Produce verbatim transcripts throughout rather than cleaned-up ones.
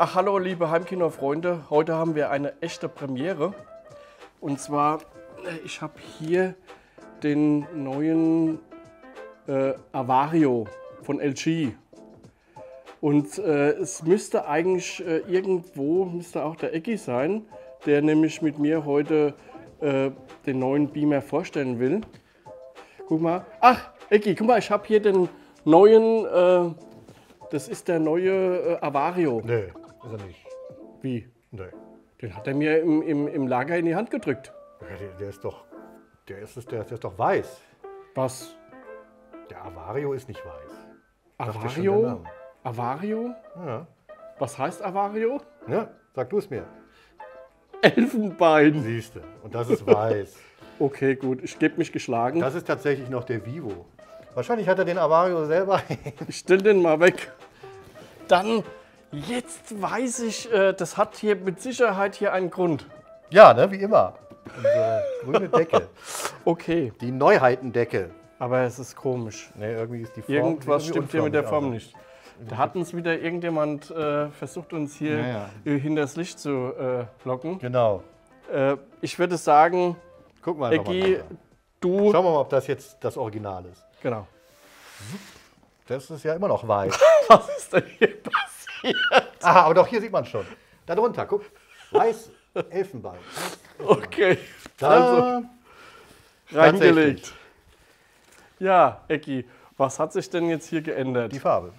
Ja, hallo liebe Heimkino-Freunde. Heute haben wir eine echte Premiere. Und zwar, ich habe hier den neuen äh, Avario von L G. Und äh, es müsste eigentlich äh, irgendwo, müsste auch der Ecki sein, der nämlich mit mir heute äh, den neuen Beamer vorstellen will. Guck mal. Ach, Ecki, guck mal, ich habe hier den neuen, äh, das ist der neue äh, Avario. Nee, ist er nicht. Wie? Nee. Den hat er mir im, im, im Lager in die Hand gedrückt. Ja, der, der ist doch, der ist, der, der ist doch weiß. Was? Der Avario ist nicht weiß. Sagt dir schon der Avario? Name. Avario? Ja. Was heißt Avario? Ja, sag du es mir. Elfenbein. Siehste. Und das ist weiß. Okay, gut, ich gebe mich geschlagen. Das ist tatsächlich noch der Vivo. Wahrscheinlich hat er den Avario selber. Ich stell den mal weg. Dann, jetzt weiß ich, äh, das hat hier mit Sicherheit hier einen Grund. Ja, ne, wie immer. Unsere grüne Decke. Okay, Die Neuheitendecke. aber es ist komisch. Ne, irgendwie ist die Form. Irgendwas sieht stimmt irgendwie hier mit der Form unförmig nicht. Da hat uns wieder irgendjemand äh, versucht, uns hier Ja, ja. äh, hinters Licht zu äh, locken. aus. Genau. Äh, ich würde sagen, Gucken wir einfach mal. Ecki, nachher. du... Schauen wir mal, ob das jetzt das Original ist. Genau. Das ist ja immer noch weiß. Was ist denn hier passiert? Aha, aber doch, hier sieht man schon. Da drunter, guck. Weiß, Elfenbein. Okay, Da, also reingelegt. Ja, Ecki, was hat sich denn jetzt hier geändert? die Farbe.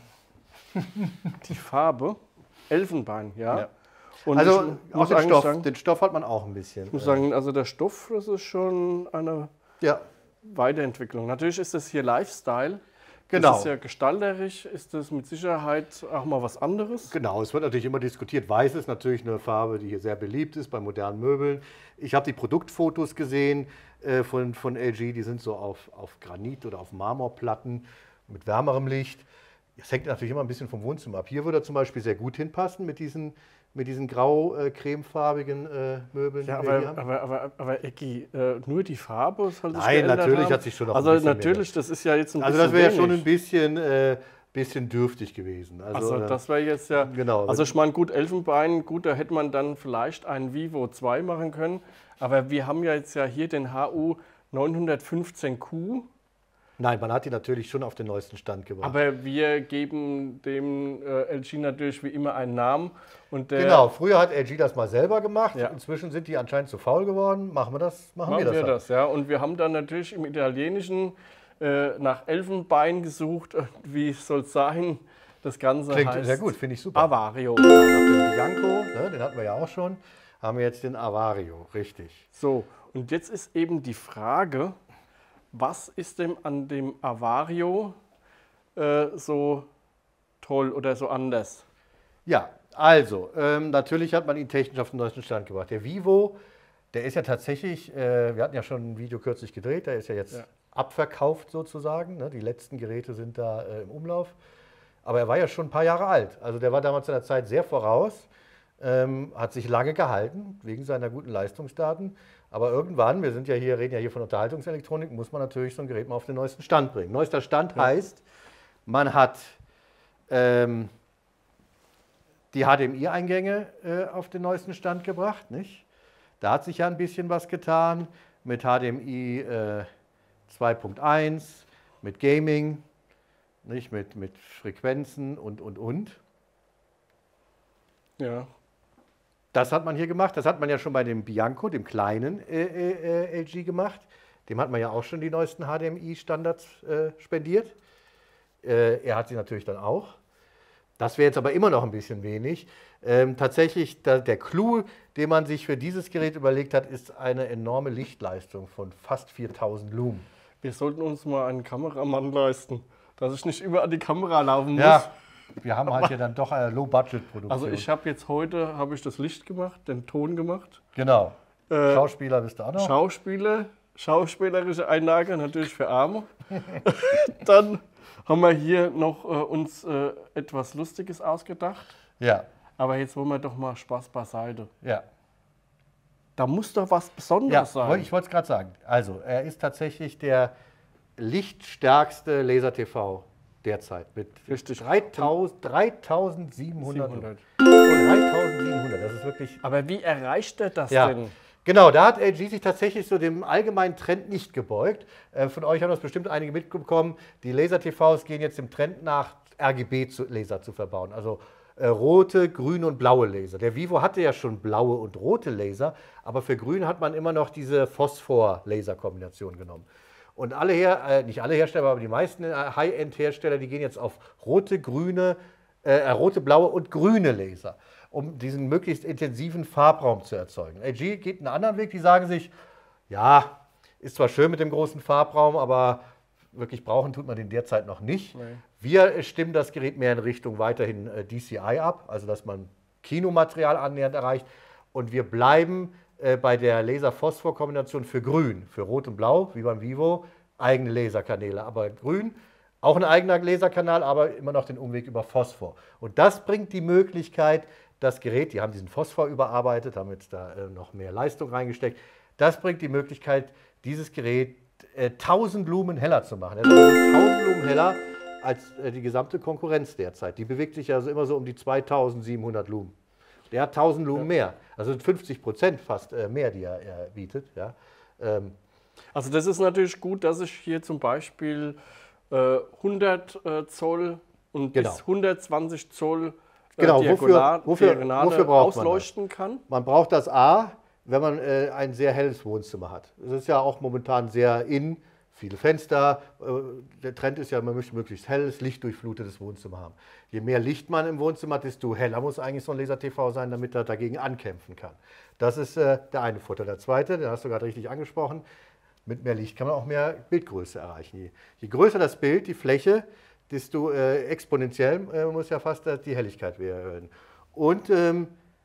Die Farbe, Elfenbein, ja. Ja. Und Also ich auch muss den eigentlich Stoff, sagen, den Stoff hat man auch ein bisschen. ich muss sagen, also der Stoff, das ist schon eine Ja, Weiterentwicklung. Natürlich ist das hier Lifestyle. genau. Das ist ja gestalterisch, ist das mit Sicherheit auch mal was anderes. Genau, es wird natürlich immer diskutiert. Weiß ist natürlich eine Farbe, die hier sehr beliebt ist bei modernen Möbeln. Ich habe die Produktfotos gesehen äh, von, von L G, die sind so auf, auf Granit oder auf Marmorplatten mit wärmerem Licht. Das hängt natürlich immer ein bisschen vom Wohnzimmer ab. Hier würde er zum Beispiel sehr gut hinpassen mit diesen, mit diesen grau-cremefarbigen äh, Möbeln. Ja, die wir hier aber, haben. aber, aber, aber Ecki, äh, nur die Farbe soll sich Nein, geändert natürlich haben? hat sich schon noch ein Also bisschen mehr natürlich, das ist ja jetzt ein Also bisschen das wäre ja schon wenig. ein bisschen, äh, bisschen dürftig gewesen. Also, Also äh, das wäre jetzt ja, genau. also ich meine, gut, Elfenbein, gut, da hätte man dann vielleicht einen Vivo zwei machen können, aber wir haben ja jetzt ja hier den H U neunhundertfünfzehn Q, Nein, man hat die natürlich schon auf den neuesten Stand gebracht. aber wir geben dem äh, L G natürlich wie immer einen Namen. Und der, Genau, früher hat L G das mal selber gemacht. Ja. Inzwischen sind die anscheinend zu faul geworden. Machen wir das? Machen, machen wir das. wir halt. das, ja. Und wir haben dann natürlich im Italienischen äh, nach Elfenbein gesucht, wie soll es sein, das Ganze Klingt heißt sehr gut, finde ich super. Avario. Nach dem Bianco, ne, den hatten wir ja auch schon, haben wir jetzt den Avario, richtig. So, und jetzt ist eben die Frage, was ist denn an dem Avario äh, so toll oder so anders? Ja, also, ähm, natürlich hat man ihn technisch auf den neuesten Stand gebracht. Der Vivo, der ist ja tatsächlich, äh, wir hatten ja schon ein Video kürzlich gedreht, der ist ja jetzt Ja. abverkauft sozusagen. Ne? Die letzten Geräte sind da äh, im Umlauf. Aber er war ja schon ein paar Jahre alt. Also der war damals seiner Zeit sehr voraus, ähm, hat sich lange gehalten, wegen seiner guten Leistungsdaten. Aber irgendwann, wir sind ja hier, reden ja hier von Unterhaltungselektronik, muss man natürlich so ein Gerät mal auf den neuesten Stand bringen. Neuester Stand Ja. heißt, man hat ähm, die H D M I-Eingänge äh, auf den neuesten Stand gebracht, nicht? Da hat sich ja ein bisschen was getan mit H D M I äh, zwei Punkt eins, mit Gaming, nicht? Mit, mit Frequenzen und, und, und. Ja. Das hat man hier gemacht. Das hat man ja schon bei dem Bianco, dem kleinen äh, äh, L G gemacht. Dem hat man ja auch schon die neuesten H D M I-Standards äh, spendiert. Äh, er hat sie natürlich dann auch. Das wäre jetzt aber immer noch ein bisschen wenig. Ähm, tatsächlich, da, der Clou, den man sich für dieses Gerät überlegt hat, ist eine enorme Lichtleistung von fast viertausend Lumen. Wir sollten uns mal einen Kameramann leisten, dass ich nicht immer an die Kamera laufen muss. Ja, wir haben halt hier dann doch eine Low-Budget-Produktion. Also ich habe jetzt heute habe ich das Licht gemacht, den Ton gemacht. Genau. Äh, Schauspieler bist du auch noch. Schauspieler, schauspielerische Einlage natürlich für Arme. Dann haben wir hier noch äh, uns äh, etwas Lustiges ausgedacht. Ja, Aber jetzt wollen wir doch mal Spaß beiseite. ja. Da muss doch was Ja, Besonderes sein. ich wollte es gerade sagen. Also, er ist tatsächlich der lichtstärkste Laser-T V derzeit mit Richtig. dreitausend, dreitausendsiebenhundert. Und dreitausendsiebenhundert, das ist wirklich... Aber wie erreicht er das Ja. denn? Genau, da hat L G sich tatsächlich so dem allgemeinen Trend nicht gebeugt. Äh, von euch haben das bestimmt einige mitbekommen. Die Laser-T Vs gehen jetzt dem Trend nach, R G B-Laser zu verbauen. Also äh, rote, grüne und blaue Laser. Der Vivo hatte ja schon blaue und rote Laser, aber für grün hat man immer noch diese Phosphor-Laser-Kombination genommen. Und alle her, äh, nicht alle Hersteller, aber die meisten äh, High-End-Hersteller, die gehen jetzt auf rote, grüne, äh, rote, blaue und grüne Laser, um diesen möglichst intensiven Farbraum zu erzeugen. L G geht einen anderen Weg, die sagen sich, ja, ist zwar schön mit dem großen Farbraum, aber wirklich brauchen tut man den derzeit noch nicht. Nee. Wir stimmen das Gerät mehr in Richtung weiterhin äh, D C I ab, also dass man Kinomaterial annähernd erreicht. Und wir bleiben äh, bei der Laser-Phosphor-Kombination für grün, für rot und blau, wie beim Vivo, eigene Laserkanäle. Aber grün, auch ein eigener Laserkanal, aber immer noch den Umweg über Phosphor. Und das bringt die Möglichkeit, das Gerät, die haben diesen Phosphor überarbeitet, haben jetzt da äh, noch mehr Leistung reingesteckt, das bringt die Möglichkeit, dieses Gerät äh, tausend Lumen heller zu machen. Das ist also tausend Lumen heller als äh, die gesamte Konkurrenz derzeit. Die bewegt sich also immer so um die zweitausendsiebenhundert Lumen. Der hat tausend Lumen ja. mehr, also fünfzig Prozent fast äh, mehr, die er, er bietet. Ja. Ähm, also das ist natürlich gut, dass ich hier zum Beispiel äh, hundert äh, Zoll und genau. bis hundertzwanzig Zoll Genau, Diagonal, wofür, wofür, wofür braucht ausleuchten man das? kann. Man braucht das A, wenn man äh, ein sehr helles Wohnzimmer hat. Das ist ja auch momentan sehr in, viele Fenster. Äh, der Trend ist ja, man möchte möglichst helles, lichtdurchflutetes Wohnzimmer haben. Je mehr Licht man im Wohnzimmer hat, desto heller muss eigentlich so ein Laser-T V sein, damit er dagegen ankämpfen kann. Das ist äh, der eine Vorteil. Der zweite, den hast du gerade richtig angesprochen, mit mehr Licht kann man auch mehr Bildgröße erreichen. Je, je größer das Bild, die Fläche, desto äh, exponentiell äh, muss ja fast äh, die Helligkeit werden. Und ähm,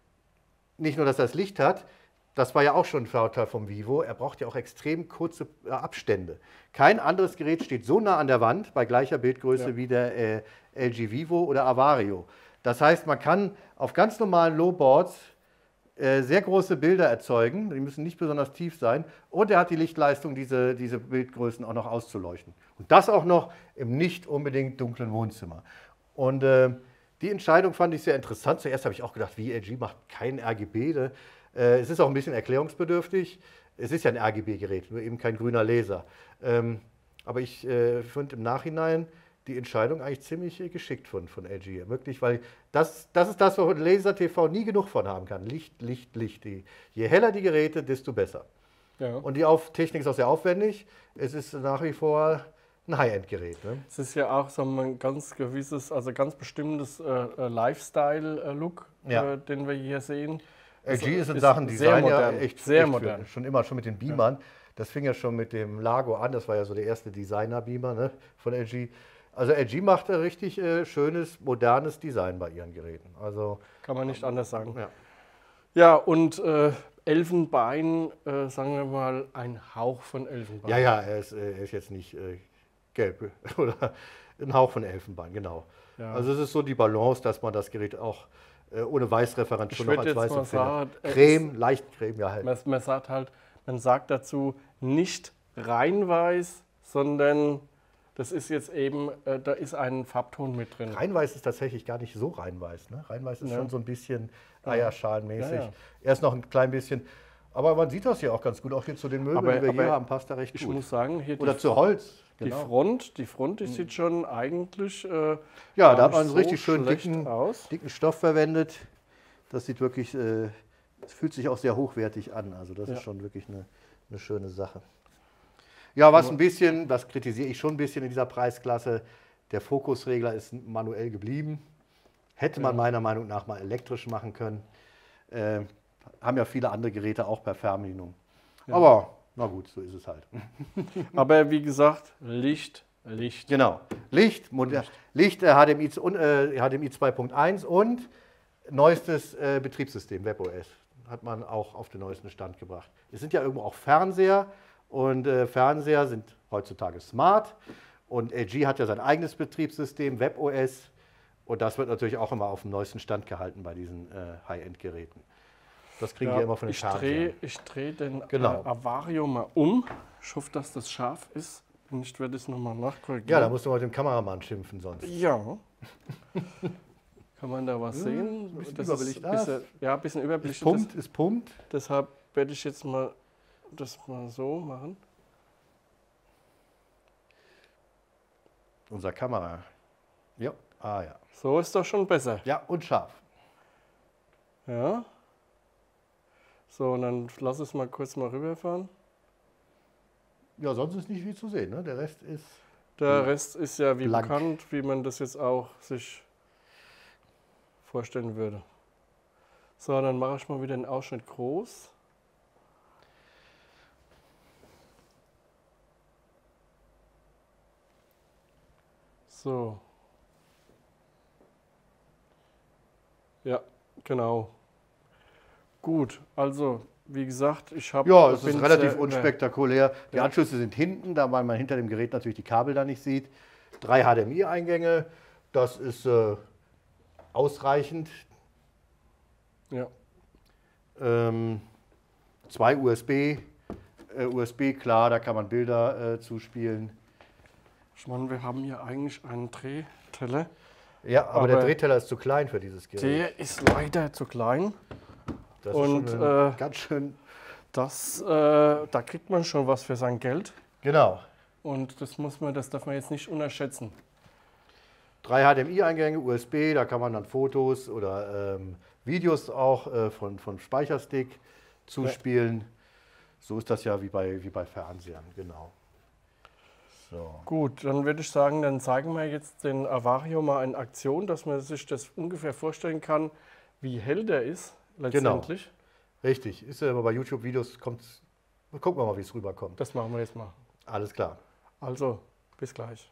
nicht nur, dass er das Licht hat, das war ja auch schon ein Vorteil vom Vivo, er braucht ja auch extrem kurze äh, Abstände. Kein anderes Gerät steht so nah an der Wand bei gleicher Bildgröße ja. wie der äh, L G Vivo oder Avario. Das heißt, man kann auf ganz normalen Lowboards äh, sehr große Bilder erzeugen, die müssen nicht besonders tief sein, und er hat die Lichtleistung, diese, diese Bildgrößen auch noch auszuleuchten. Und das auch noch im nicht unbedingt dunklen Wohnzimmer. Und äh, die Entscheidung fand ich sehr interessant. Zuerst habe ich auch gedacht, wie L G macht kein R G B. Ne? Äh, es ist auch ein bisschen erklärungsbedürftig. Es ist ja ein R G B-Gerät, nur eben kein grüner Laser. Ähm, aber ich äh, finde im Nachhinein die Entscheidung eigentlich ziemlich äh, geschickt von, von L G. Wirklich, weil das, das ist das, wo ein Laser-T V nie genug von haben kann. Licht, Licht, Licht. Die, je heller die Geräte, desto besser. Ja. Und die auf Technik ist auch sehr aufwendig. Es ist nach wie vor ein High-End-Gerät. Ne? Es ist ja auch so ein ganz gewisses, also ganz bestimmtes äh, Lifestyle-Look, ja. äh, den wir hier sehen. L G ist in Sachen Design ja echt, sehr echt modern. Für, schon immer, schon mit den Beamern. Ja. Das fing ja schon mit dem Lago an. Das war ja so der erste Designer-Beamer, ne, von L G. Also L G macht ein richtig äh, schönes, modernes Design bei ihren Geräten. Also, kann man nicht anders sagen. Ja, ja und äh, Elfenbein, äh, sagen wir mal, ein Hauch von Elfenbein. Ja, ja, er ist, äh, er ist jetzt nicht äh, gelb oder ein Hauch von Elfenbein, genau. Ja. Also es ist so die Balance, dass man das Gerät auch äh, ohne Weißreferent schon noch als weiß empfindet. Creme, leicht Creme, ja halt. Man, man sagt halt, man sagt dazu nicht reinweiß, sondern das ist jetzt eben, äh, da ist ein Farbton mit drin. Reinweiß ist tatsächlich gar nicht so reinweiß. Ne? Reinweiß ist ja. schon so ein bisschen eierschalenmäßig. Ja, ja. Erst noch ein klein bisschen. Aber man sieht das hier auch ganz gut. Auch hier zu den Möbeln, aber, die wir aber hier haben, passt da recht ich gut. Ich muss sagen, hier Oder zu Holz. Die genau. Front, die Front, die sieht schon eigentlich äh, ja, da hat man einen so richtig schön dicken, aus. dicken Stoff verwendet. Das sieht wirklich, äh, das fühlt sich auch sehr hochwertig an. Also das ja. ist schon wirklich eine, eine schöne Sache. Ja, was ein bisschen, das kritisiere ich schon ein bisschen in dieser Preisklasse, der Fokusregler ist manuell geblieben. Hätte man ja. meiner Meinung nach mal elektrisch machen können. Äh, haben ja viele andere Geräte auch per Fernbedienung. Ja. Aber na gut, so ist es halt. Aber wie gesagt, Licht, Licht. Genau, Licht, Licht, Licht äh, H D M I, äh, H D M I zwei Punkt eins und neuestes äh, Betriebssystem, WebOS, hat man auch auf den neuesten Stand gebracht. Es sind ja irgendwo auch Fernseher und äh, Fernseher sind heutzutage smart und L G hat ja sein eigenes Betriebssystem, WebOS, und das wird natürlich auch immer auf dem neuesten Stand gehalten bei diesen äh, High-End-Geräten. Das kriegen ja, wir immer von den Ich drehe dreh den genau. äh, Avario mal um. Ich hoffe, dass das scharf ist. Wenn nicht, werde ich es nochmal nachkorrigieren. Ja, da musst du mal mit dem Kameramann schimpfen sonst. Ja. Kann man da was Ja, sehen? ein bisschen Das Überblick. ist ein bisschen, ja, ein bisschen Ist überbelichtet. pumpt, ist pumpt. Deshalb werde ich jetzt mal das mal so machen. Unser Kamera. Ja, ah ja. So ist doch schon besser. Ja, und scharf. Ja. So, und dann lass es mal kurz mal rüberfahren. Ja, sonst ist nicht viel zu sehen. Ne? Der Rest ist... Der Rest ist ja wie Blank. bekannt, wie man das jetzt auch sich vorstellen würde. So, dann mache ich mal wieder den Ausschnitt groß. So. Ja, genau. Gut, also wie gesagt, ich habe... Ja, es ist relativ unspektakulär. Die Ja. Anschlüsse sind hinten, da weil man hinter dem Gerät natürlich die Kabel da nicht sieht. Drei H D M I-Eingänge, das ist äh, ausreichend. Ja. Ähm, zwei U S B, äh, U S B, klar, da kann man Bilder äh, zuspielen. Ich meine, wir haben hier eigentlich einen Drehteller. Ja, aber, der Aber Drehteller ist zu klein für dieses Gerät. Der ist leider zu klein. Das und, ist schon ein äh, ganz schön... Das, äh, da kriegt man schon was für sein Geld. Genau. Und das muss man, das darf man jetzt nicht unterschätzen. Drei H D M I-Eingänge, U S B, da kann man dann Fotos oder ähm, Videos auch äh, von, von Speicherstick zuspielen. Ja. So ist das ja wie bei, wie bei Fernsehern, genau. So. Gut, dann würde ich sagen, dann zeigen wir jetzt den Avario mal in Aktion, dass man sich das ungefähr vorstellen kann, wie hell der ist letztendlich. Genau. Richtig, ist ja aber bei YouTube-Videos, kommt's. Gucken wir mal, wie es rüberkommt. Das machen wir jetzt mal. Alles klar. Also, bis gleich.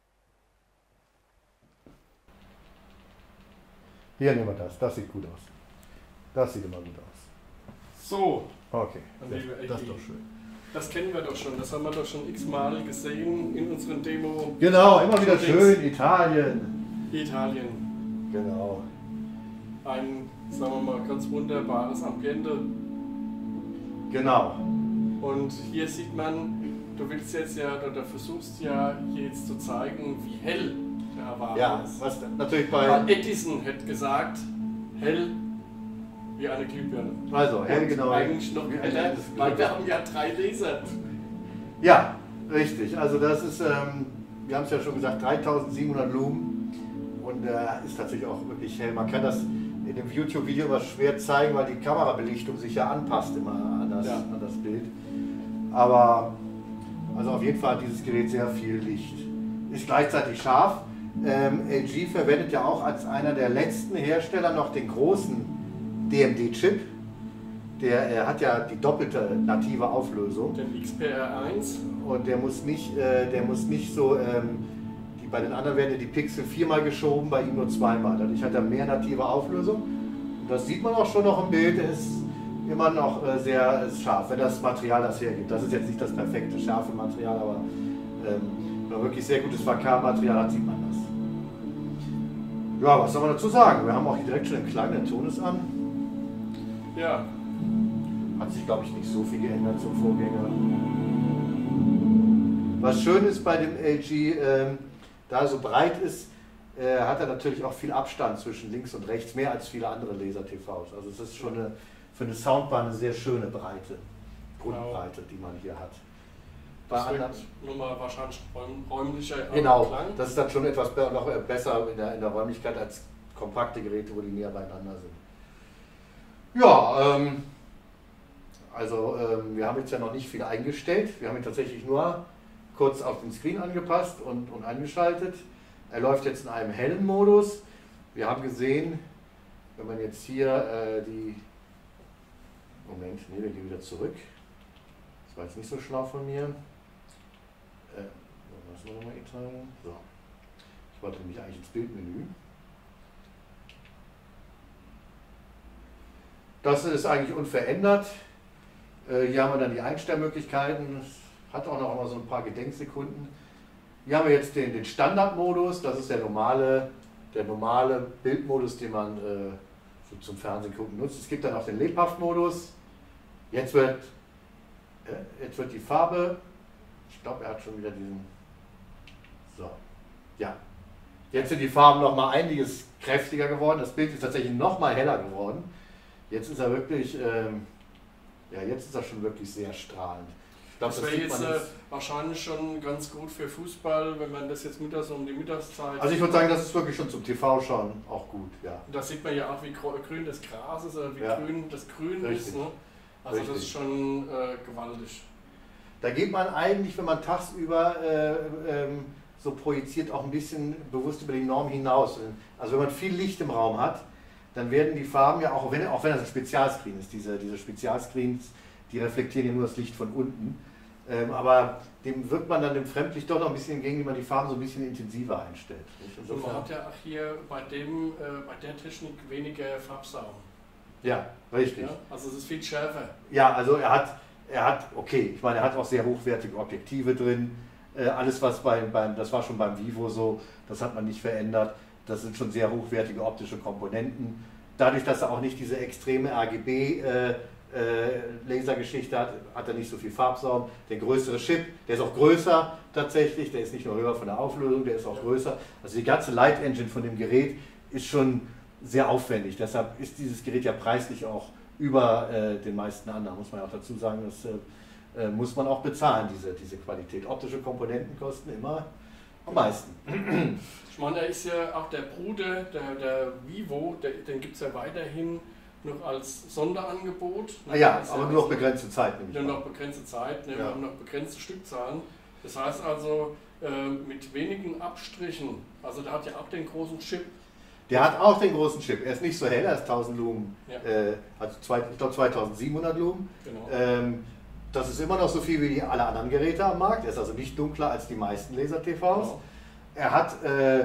Hier nehmen wir das, das sieht gut aus. Das sieht immer gut aus. So, Okay, Dann liebe das ist Ecki. doch schön. das kennen wir doch schon, das haben wir doch schon x-mal gesehen in unseren Demo. Genau, immer wieder Shootings. schön, Italien. Italien. Genau. Ein, sagen wir mal, ganz wunderbares Ambiente. Genau. Und hier sieht man, du willst jetzt ja, oder versuchst ja hier jetzt zu zeigen, wie hell der Avario Ja, ist. was natürlich bei. Weil Edison hätte gesagt, hell wie eine Glühbirne. Also, hell Und genau. eigentlich noch wie ein heller, echtes weil wir Glühbirne. haben ja drei Laser. Ja, richtig. Also, das ist, ähm, wir haben es ja schon gesagt, dreitausendsiebenhundert Lumen. Und äh, ist tatsächlich auch wirklich hell. Man kann das in dem YouTube-Video immer schwer zeigen, weil die Kamerabelichtung sich ja anpasst immer an das, Ja. an das Bild. Aber also auf jeden Fall hat dieses Gerät sehr viel Licht. Ist gleichzeitig scharf. Ähm, L G verwendet ja auch als einer der letzten Hersteller noch den großen D M D-Chip. Der äh, hat ja die doppelte native Auflösung. Den X P R eins. Und der muss nicht, äh, der muss nicht so, ähm, die, bei den anderen werden ja die Pixel viermal geschoben, bei ihm nur zweimal. Dadurch hat er mehr native Auflösung. Und das sieht man auch schon noch im Bild, er ist immer noch äh, sehr äh, scharf, wenn das Material das hergibt. Das ist jetzt nicht das perfekte scharfe Material, aber ähm, wenn man wirklich sehr gutes V K-Material hat, sieht man das. Ja, was soll man dazu sagen? Wir haben auch hier direkt schon den kleinen Ton ist an. Ja, Hat sich, glaube ich, nicht so viel geändert zum Vorgänger. Was schön ist bei dem L G, ähm, da er so breit ist, äh, hat er natürlich auch viel Abstand zwischen links und rechts, mehr als viele andere Laser-T Vs. Also es ist schon eine, für eine Soundbar eine sehr schöne Breite, Grundbreite, die man hier hat. Bei das wird anderen, nochmal wahrscheinlich räum, räumlicher genau, Klang. das ist dann schon etwas be noch besser in der, in der Räumlichkeit als kompakte Geräte, wo die näher beieinander sind. Ja, ähm, also ähm, wir haben jetzt ja noch nicht viel eingestellt. Wir haben ihn tatsächlich nur kurz auf den Screen angepasst und, und eingeschaltet. Er läuft jetzt in einem hellen Modus. Wir haben gesehen, wenn man jetzt hier äh, die... Moment, nee, wir gehen wieder zurück. Das war jetzt nicht so schlau von mir. Äh, was wir nochmal Italien? So. Ich wollte nämlich eigentlich ins Bildmenü. Das ist eigentlich unverändert. Äh, hier haben wir dann die Einstellmöglichkeiten. Es hat auch noch mal so ein paar Gedenksekunden. Hier haben wir jetzt den, den Standardmodus. Das ist der normale, der normale Bildmodus, den man äh, so zum Fernsehen gucken nutzt. Es gibt dann auch den Lebhaft-Modus. Jetzt wird, äh, jetzt wird die Farbe Ich glaube, er hat schon wieder diesen... So, ja. Jetzt sind die Farben noch mal einiges kräftiger geworden. Das Bild ist tatsächlich noch mal heller geworden. Jetzt ist er wirklich, ähm, ja, jetzt ist er schon wirklich sehr strahlend. Ich glaub, das wäre jetzt äh, wahrscheinlich schon ganz gut für Fußball, wenn man das jetzt mittags um die Mittagszeit... Also ich würde sagen, das ist wirklich schon zum T V-Schauen auch gut, ja. Und da sieht man ja auch, wie grün das Gras ist oder wie ja. grün das Grün Richtig. ist. Ne? Also Richtig. das ist schon äh, gewaltig. Da geht man eigentlich, wenn man tagsüber äh, ähm, so projiziert, auch ein bisschen bewusst über die Norm hinaus. Also wenn man viel Licht im Raum hat, dann werden die Farben ja, auch wenn, auch wenn das ein Spezialscreen ist, diese, diese Spezialscreens, die reflektieren ja nur das Licht von unten. Ähm, aber dem wirkt man dann dem Fremdlicht doch noch ein bisschen entgegen, wenn man die Farben so ein bisschen intensiver einstellt. Und man hat ja auch hier bei, dem, äh, bei der Technik weniger Farbsaugen. Ja, richtig. Ja, also es ist viel schärfer. Ja, also er hat, er hat, okay, ich meine, er hat auch sehr hochwertige Objektive drin. Äh, alles, was beim, beim, das war schon beim Vivo so, das hat man nicht verändert. Das sind schon sehr hochwertige optische Komponenten. Dadurch, dass er auch nicht diese extreme R G B äh, äh, Lasergeschichte hat, hat er nicht so viel Farbsaum. Der größere Chip, der ist auch größer tatsächlich, der ist nicht nur höher von der Auflösung, der ist auch größer. Also die ganze Light Engine von dem Gerät ist schon sehr aufwendig. Deshalb ist dieses Gerät ja preislich auch über äh, den meisten anderen, muss man ja auch dazu sagen, das äh, muss man auch bezahlen, diese, diese Qualität. Optische Komponenten kosten immer am meisten. Ich meine, da ist ja auch der Bruder, der, der Vivo, der, den gibt es ja weiterhin noch als Sonderangebot. Ah ja, aber nur noch begrenzte Zeit. Nur noch begrenzte Zeit, ne? Ja. Wir haben noch begrenzte Stückzahlen. Das heißt also, äh, mit wenigen Abstrichen, also der hat ja auch den großen Chip. Der hat auch den großen Chip. Er ist nicht so hell, er ist tausend Lumen, Ja. äh, also zwei, ich glaube zweitausendsiebenhundert Lumen. Genau. Ähm, das ist immer noch so viel wie die, alle anderen Geräte am Markt. Er ist also nicht dunkler als die meisten Laser-T Vs. Genau. Er hat äh,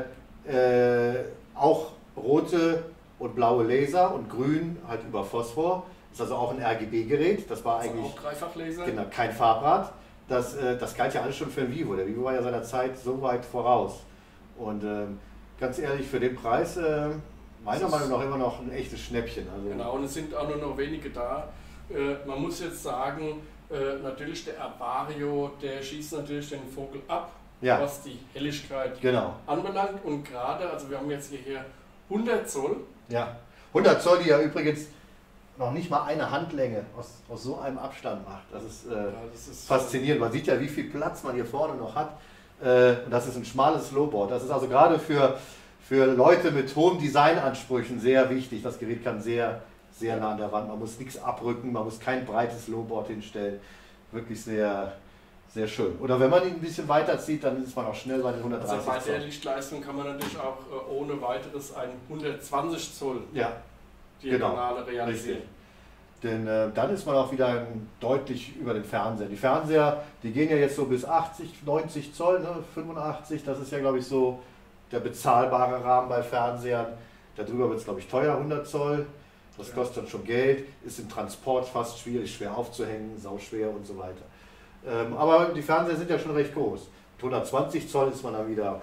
äh, auch rote und blaue Laser und grün halt über Phosphor. Ist also auch ein R G B-Gerät. Das war Also eigentlich auch Dreifachlaser. genau, kein Farbrad. Das, äh, das galt ja alles schon für den Vivo. Der Vivo war ja seiner Zeit so weit voraus. Und ähm, ganz ehrlich, für den Preis, äh, meiner Meinung nach immer noch ein echtes Schnäppchen. Also, Genau, und es sind auch nur noch wenige da. Äh, man muss jetzt sagen, äh, natürlich der Avario, der schießt natürlich den Vogel ab, ja, was die Helligkeit genau. anbelangt. Und gerade, also wir haben jetzt hier hundert Zoll. Ja, hundert Zoll, die ja übrigens noch nicht mal eine Handlänge aus, aus so einem Abstand macht. Das ist, äh, Ja, das ist faszinierend. Man sieht ja, wie viel Platz man hier vorne noch hat. Äh, und das ist ein schmales Slowboard. Das ist also gerade für, für Leute mit hohen Designansprüchen sehr wichtig. Das Gerät kann sehr, sehr nah an der Wand. Man muss nichts abrücken, man muss kein breites Slowboard hinstellen. Wirklich sehr, sehr schön. Oder wenn man ihn ein bisschen weiter zieht, dann ist man auch schnell bei den hundertdreißig Also bei der Zoll. Lichtleistung kann man natürlich auch äh, ohne weiteres ein hundertzwanzig Zoll Ja, Diagonale realisieren. richtig. Denn äh, dann ist man auch wieder deutlich über den Fernseher. Die Fernseher, die gehen ja jetzt so bis achtzig, neunzig Zoll, ne? fünfundachtzig, das ist ja glaube ich so der bezahlbare Rahmen bei Fernsehern. Darüber wird es glaube ich teuer, hundert Zoll. Das kostet dann schon Geld, ist im Transport fast schwierig, schwer aufzuhängen, sauschwer und so weiter. Ähm, aber die Fernseher sind ja schon recht groß. Mit hundertzwanzig Zoll ist man dann wieder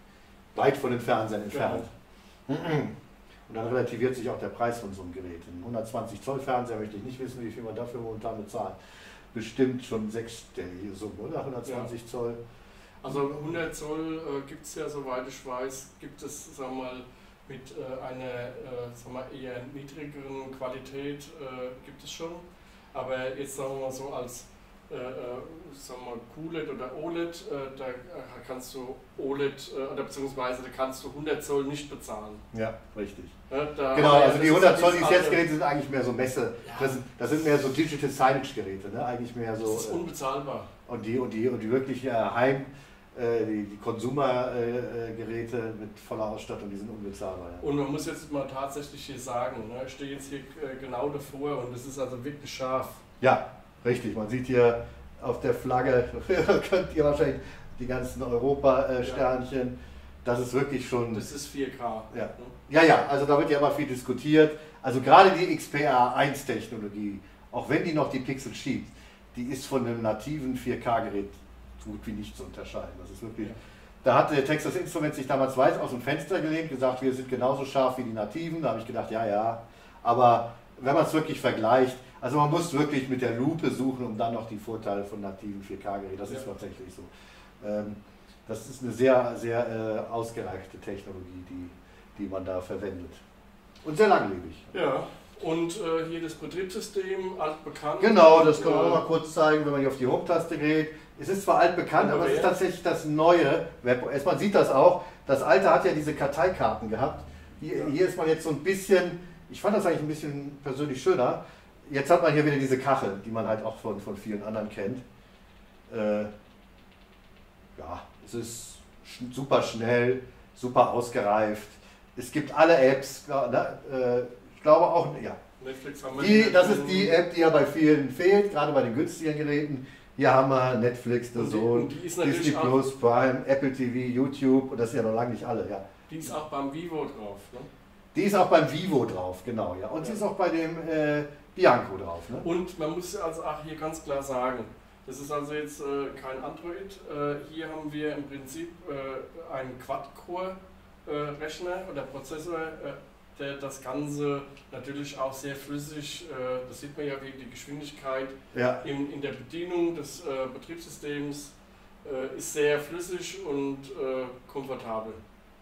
weit von den Fernsehern entfernt. Genau. Und dann relativiert sich auch der Preis von so einem Gerät. Ein hundertzwanzig Zoll Fernseher möchte ich nicht wissen, wie viel man dafür momentan bezahlt. Bestimmt schon sechsstellige Summe, oder? hundertzwanzig ja. Zoll. Also hundert Zoll äh, gibt es ja, soweit ich weiß, gibt es, sagen wir mal, mit äh, einer äh, sagen wir, eher niedrigeren Qualität äh, gibt es schon. Aber jetzt sagen wir mal so als äh, sagen wir mal Q L E D oder O L E D, äh, da kannst du O L E D äh, oder beziehungsweise da kannst du hundert Zoll nicht bezahlen. Ja, richtig. Ja, genau, also die hundert Zoll, die jetzt Geräte sind eigentlich mehr so Messe, ja. das, sind, das sind mehr so Digital Signage Geräte, ne? Eigentlich mehr so. Das ist unbezahlbar. Und die, und die, und die wirklich äh, Heim, äh, die, die Konsumergeräte äh, mit voller Ausstattung, die sind unbezahlbar. Ja. Und man muss jetzt mal tatsächlich hier sagen, ne? Ich stehe jetzt hier äh, genau davor und es ist also wirklich scharf. Ja, richtig. Man sieht hier auf der Flagge, könnt ihr wahrscheinlich die ganzen Europa-Sternchen. Ja. Das ist wirklich schon. Das ist vier K. Ja. ja, ja, also da wird ja immer viel diskutiert. Also gerade die X P R eins Technologie, auch wenn die noch die Pixel schiebt, die ist von einem nativen vier K Gerät so gut wie nicht zu unterscheiden. Das ist wirklich. Ja. Da hat der Texas Instruments sich damals weiß aus dem Fenster gelehnt, gesagt, wir sind genauso scharf wie die nativen. Da habe ich gedacht, ja, ja. Aber wenn man es wirklich vergleicht, Also man muss wirklich mit der Lupe suchen, um dann noch die Vorteile von nativen vier K-Geräten. Das ist ja tatsächlich so. Ähm, das ist eine sehr, sehr äh, ausgereifte Technologie, die, die man da verwendet. Und sehr langlebig. Ja, und äh, hier das Betriebssystem, altbekannt. Genau, das können wir auch mal kurz zeigen, wenn man hier auf die Home-Taste geht. Es ist zwar altbekannt, aber es ist tatsächlich das neue WebOS. Man sieht das auch. Das alte hat ja diese Karteikarten gehabt. Hier, ja. hier ist man jetzt so ein bisschen, ich fand das eigentlich ein bisschen persönlich schöner. Jetzt hat man hier wieder diese Kachel, die man halt auch von, von vielen anderen kennt. Äh, ja, es ist sch super schnell, super ausgereift. Es gibt alle Apps, äh, ich glaube auch, ja. Netflix haben wir die, das ist die App, die ja bei vielen fehlt, gerade bei den günstigen Geräten. Hier haben wir Netflix, The Zone, Disney Plus, Prime, Apple T V, YouTube und das sind ja noch lange nicht alle. Ja. Die ist auch beim Vivo drauf, ne? Die ist auch beim Vivo drauf, genau. Ja. Und ja. sie ist auch bei dem äh, Bianco drauf. Ne? Und man muss also auch hier ganz klar sagen, das ist also jetzt äh, kein Android. Äh, hier haben wir im Prinzip äh, einen Quad-Core-Rechner äh, oder Prozessor, äh, der das Ganze natürlich auch sehr flüssig, äh, das sieht man ja wegen der Geschwindigkeit ja. in, in der Bedienung des äh, Betriebssystems, äh, ist sehr flüssig und äh, komfortabel.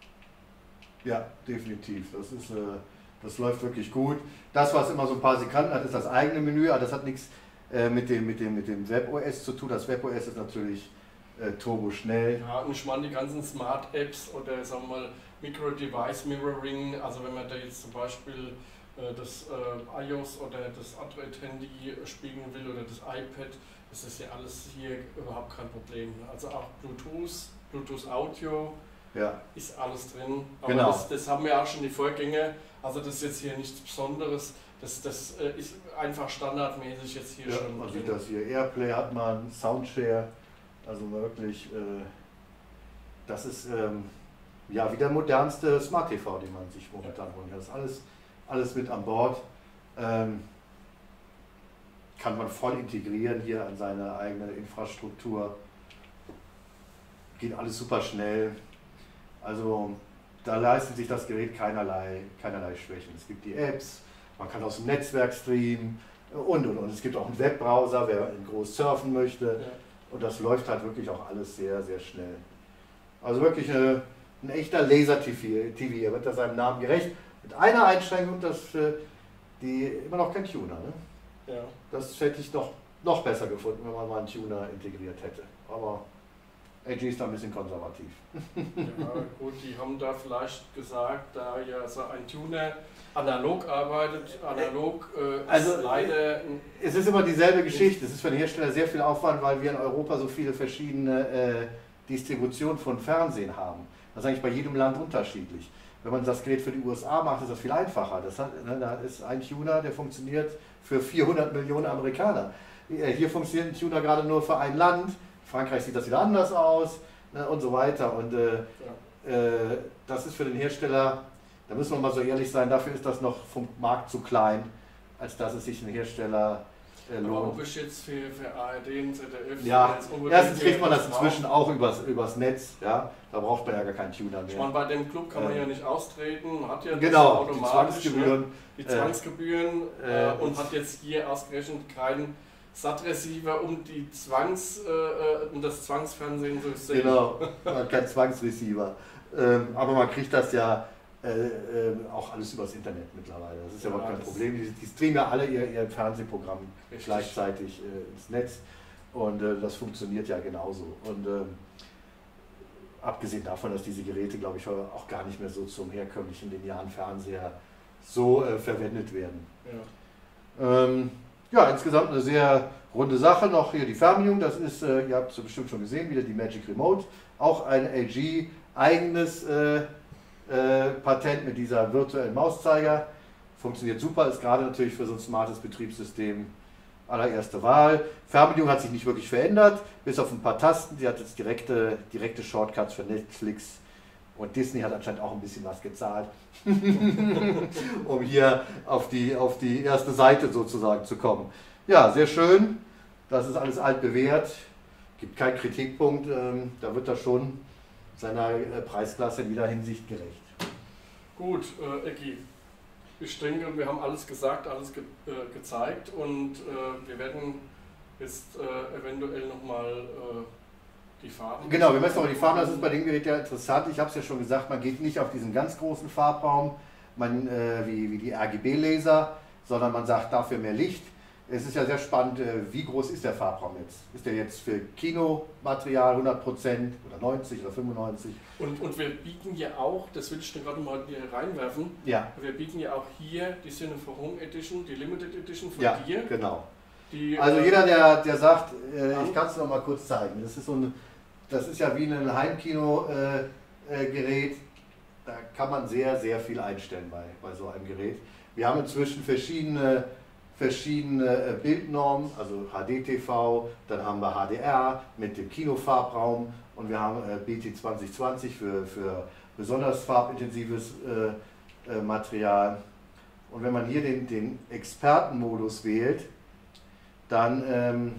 Ja, definitiv. Das, ist, äh, das läuft wirklich gut. Das, was immer so ein paar Sekunden hat, ist das eigene Menü, aber das hat nichts äh, mit, dem, mit, dem, mit dem WebOS zu tun. Das WebOS ist natürlich äh, turbo schnell. Ja, und ich meine die ganzen Smart-Apps oder sagen wir mal Micro-Device-Mirroring, also wenn man da jetzt zum Beispiel äh, das äh, iOS oder das Android-Handy spiegeln will oder das iPad, das ist ja alles hier überhaupt kein Problem. Also auch Bluetooth, Bluetooth Audio. Ja. Ist alles drin. Aber genau. das, das haben ja auch schon die Vorgänger. Also das ist jetzt hier nichts Besonderes. Das, das äh, ist einfach standardmäßig jetzt hier ja, schon. Man sieht das hier. Airplay hat man, Soundshare. Also wirklich, äh, das ist ähm, ja wie der modernste Smart T V, den man sich momentan holen kann. Das ist alles, alles mit an Bord. Ähm, kann man voll integrieren hier an seine eigene Infrastruktur. Geht alles super schnell. Also da leistet sich das Gerät keinerlei, keinerlei Schwächen. Es gibt die Apps, man kann aus dem Netzwerk streamen und und und. Es gibt auch einen Webbrowser, wer in groß surfen möchte. Ja. Und das läuft halt wirklich auch alles sehr, sehr schnell. Also wirklich eine, ein echter Laser-T V. Er wird da seinem Namen gerecht. Mit einer Einschränkung, dass äh, die immer noch kein Tuner. Ne? Ja. Das hätte ich noch, noch besser gefunden, wenn man mal einen Tuner integriert hätte. Aber L G ist da ein bisschen konservativ. Ja gut, die haben da vielleicht gesagt, da ja so ein Tuner analog arbeitet, analog äh, also, ist leider... Es ist immer dieselbe Geschichte, es ist für den Hersteller sehr viel Aufwand, weil wir in Europa so viele verschiedene äh, Distributionen von Fernsehen haben. Das ist eigentlich bei jedem Land unterschiedlich. Wenn man das Gerät für die U S A macht, ist das viel einfacher. Das hat, ne, da ist ein Tuner, der funktioniert für vierhundert Millionen Amerikaner. Hier funktioniert ein Tuner gerade nur für ein Land. Frankreich sieht das wieder anders aus, ne, und so weiter. Und äh, ja. äh, das ist für den Hersteller, da müssen wir mal so ehrlich sein, dafür ist das noch vom Markt zu klein, als dass es sich den Hersteller äh, lohnt. Aber ob ich jetzt für, für A R D und Z D F... Ja, erstens kriegt man das inzwischen auch übers, übers Netz, ja, da braucht man ja gar keinen Tuner mehr. Ich meine, bei dem Club kann man äh, ja nicht austreten, man hat ja genau, automatisch die Zwangsgebühren, die Zwangsgebühren äh, äh, und hat jetzt hier ausgerechnet keinen SAT-Receiver, um die Zwangs, äh, um das Zwangsfernsehen zu sehen. Genau, kein Zwangsreceiver. Ähm, aber man kriegt das ja äh, äh, auch alles übers Internet mittlerweile. Das ist ja, ja überhaupt kein Problem. Die, die streamen ja alle ihr, ihr Fernsehprogramm richtig. gleichzeitig äh, ins Netz und äh, das funktioniert ja genauso. Und ähm, abgesehen davon, dass diese Geräte, glaube ich, auch gar nicht mehr so zum herkömmlichen linearen Fernseher so äh, verwendet werden. Ja. Ähm, Ja, insgesamt eine sehr runde Sache. Noch hier die Fernbedienung, das ist, äh, ihr habt es bestimmt schon gesehen, wieder die Magic Remote. Auch ein L G eigenes äh, äh, Patent mit dieser virtuellen Mauszeiger. Funktioniert super, ist gerade natürlich für so ein smartes Betriebssystem allererste Wahl. Fernbedienung hat sich nicht wirklich verändert, bis auf ein paar Tasten. Sie hat jetzt direkte, direkte Shortcuts für Netflix. Und Disney hat anscheinend auch ein bisschen was gezahlt, um hier auf die, auf die erste Seite sozusagen zu kommen. Ja, sehr schön. Das ist alles altbewährt. Gibt keinen Kritikpunkt. Ähm, da wird das schon seiner äh, Preisklasse in jeder Hinsicht gerecht. Gut, äh, Ecki. ich denke, wir haben alles gesagt, alles ge äh, gezeigt und äh, wir werden jetzt äh, eventuell nochmal äh, die Farben. Genau, wir messen auch die Farben, das ist bei dem Gerät ja interessant. Ich habe es ja schon gesagt, man geht nicht auf diesen ganz großen Farbraum, man, äh, wie, wie die R G B-Laser, sondern man sagt dafür mehr Licht. Es ist ja sehr spannend, äh, wie groß ist der Farbraum jetzt? Ist der jetzt für Kinomaterial hundert Prozent oder neunzig oder fünfundneunzig? Und, und wir bieten ja auch, das will ich dann gerade mal hier reinwerfen, ja. wir bieten ja auch hier die Cinema Home Edition, die Limited Edition von ja, dir. Genau. Die, also jeder, der, der sagt, äh, ich kann es noch mal kurz zeigen, das ist, so ein, das ist ja wie ein Heimkino-Gerät, äh, äh, da kann man sehr, sehr viel einstellen bei, bei so einem Gerät. Wir haben inzwischen verschiedene, verschiedene Bildnormen, also H D T V, dann haben wir H D R mit dem Kinofarbraum und wir haben äh, B T zwanzig zwanzig für, für besonders farbintensives äh, äh, Material. Und wenn man hier den, den Expertenmodus wählt, dann ähm,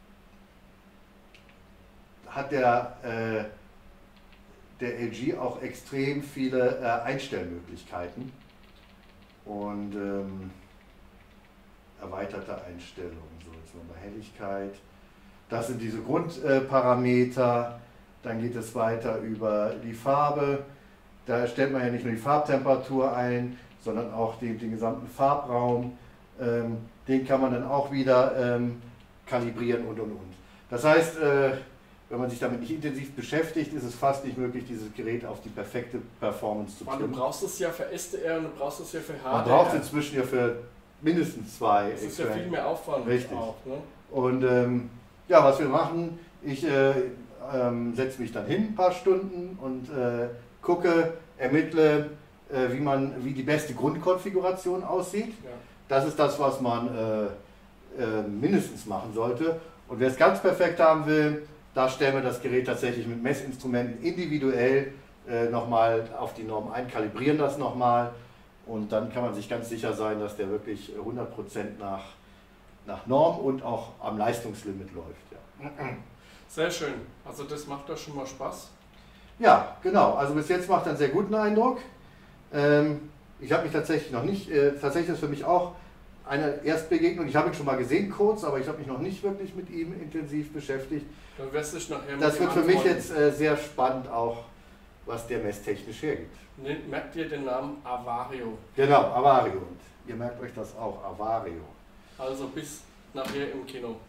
hat der, äh, der L G auch extrem viele äh, Einstellmöglichkeiten und ähm, erweiterte Einstellungen. So, jetzt nochmal Helligkeit. Das sind diese Grundparameter. Dann geht es weiter über die Farbe. Da stellt man ja nicht nur die Farbtemperatur ein, sondern auch den, den gesamten Farbraum. Ähm, den kann man dann auch wieder ähm, kalibrieren und und und. Das heißt, äh, wenn man sich damit nicht intensiv beschäftigt, ist es fast nicht möglich, dieses Gerät auf die perfekte Performance zu bringen. Du brauchst es ja für S D R und du brauchst es ja für H D R. Man braucht es inzwischen ja für mindestens zwei. Das ist ja viel mehr Aufwand. Richtig. Auch, ne? Und ähm, ja, was wir machen, ich äh, ähm, setze mich dann hin ein paar Stunden und äh, gucke, ermittle, äh, wie, man, wie die beste Grundkonfiguration aussieht. Ja. Das ist das, was man äh, äh, mindestens machen sollte. Und wer es ganz perfekt haben will, da stellen wir das Gerät tatsächlich mit Messinstrumenten individuell äh, nochmal auf die Norm ein, kalibrieren das nochmal und dann kann man sich ganz sicher sein, dass der wirklich hundert Prozent nach, nach Norm und auch am Leistungslimit läuft. Ja. Sehr schön, also das macht doch schon mal Spaß. Ja, genau, also bis jetzt macht er einen sehr guten Eindruck. Ähm, ich habe mich tatsächlich noch nicht, äh, tatsächlich ist für mich auch eine Erstbegegnung, ich habe ihn schon mal gesehen kurz, aber ich habe mich noch nicht wirklich mit ihm intensiv beschäftigt. Dann wirst du dich nachher mit das wird für antworten. mich jetzt äh, sehr spannend auch, was der messtechnisch hergibt. Merkt ihr den Namen Avario? Genau, Avario. Und ihr merkt euch das auch, Avario. Also bis nachher im Kino.